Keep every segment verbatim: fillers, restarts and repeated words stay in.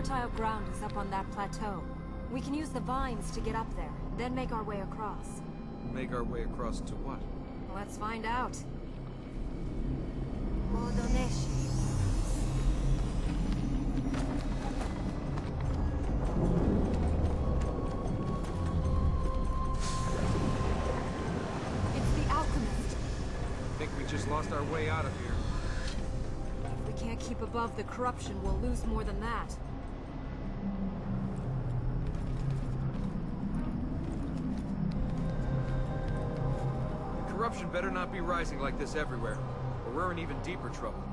fertile ground is up on that plateau. We can use the vines to get up there, then make our way across. Make our way across to what? Let's find out. Odoneshi. It's the alchemist. Think we just lost our way out of here. If we can't keep above the corruption, we'll lose more than that. Corruption better not be rising like this everywhere, or we're in even deeper trouble.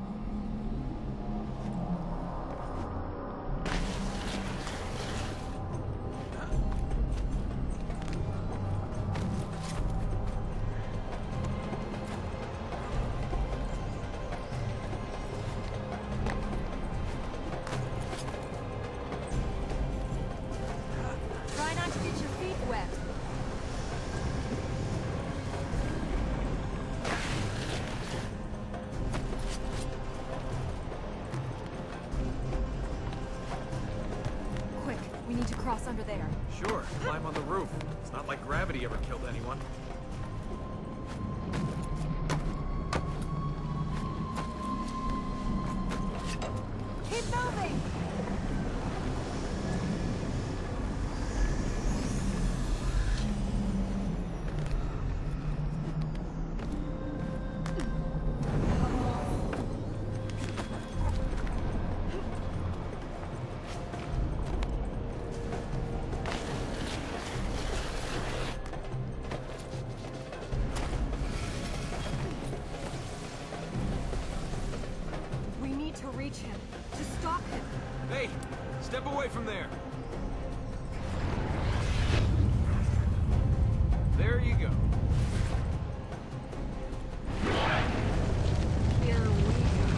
Try not to get your feet wet. Quick, we need to cross under there. Sure, climb on the roof. It's not like gravity ever killed anyone. Keep moving! We need to reach him, to stop him. Hey, step away from there. There you go. Here we go.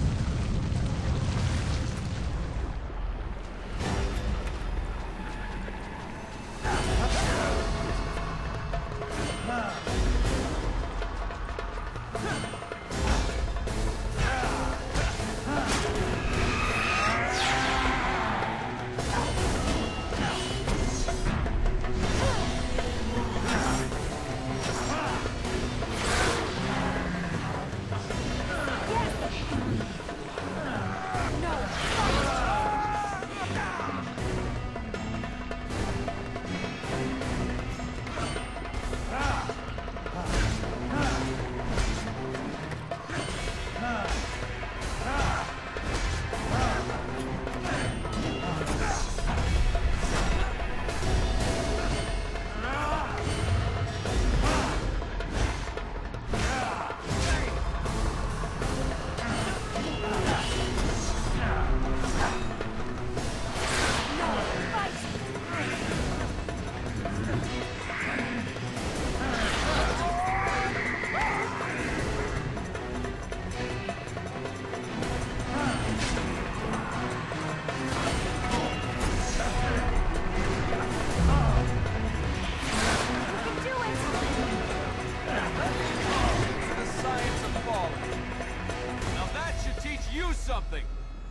Something.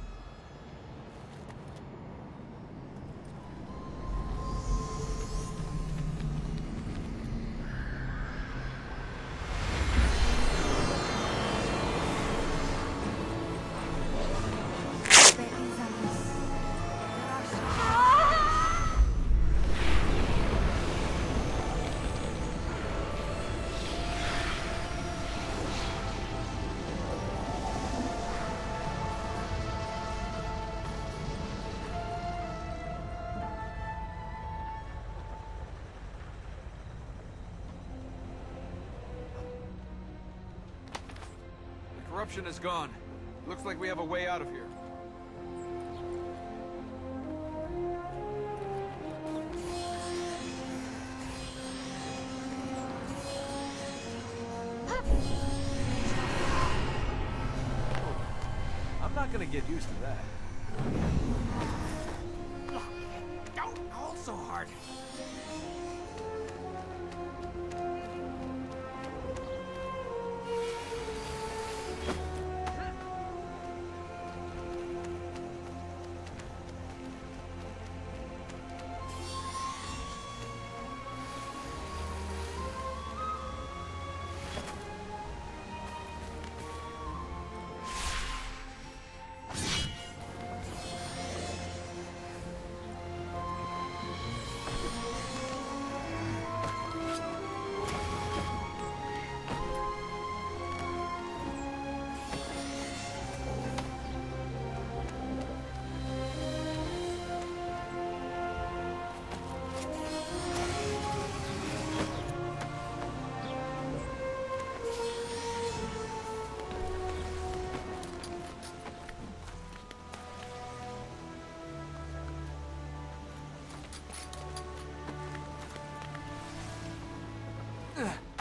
Corruption is gone. Looks like we have a way out of here. I'm not gonna get used to that. Don't hold so hard. Ugh.